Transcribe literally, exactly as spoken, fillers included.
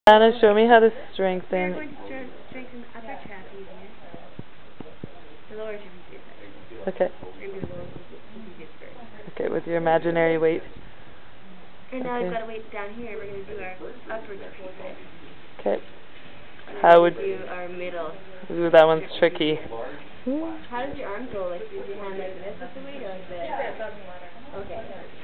Anna, show me how to We're strengthen. going to strengthen the upper trapezius. The lower trapezius, actually. Okay. We're going to do the lower trapezius first. Okay, with your imaginary weight. And now Okay. we've got a weight down here. We're going to do our upper trapezius. Okay. And then How we'll would do our middle. Ooh, that one's tricky. How does your arm go? Like, does your hand like this with the weight or like this? Okay.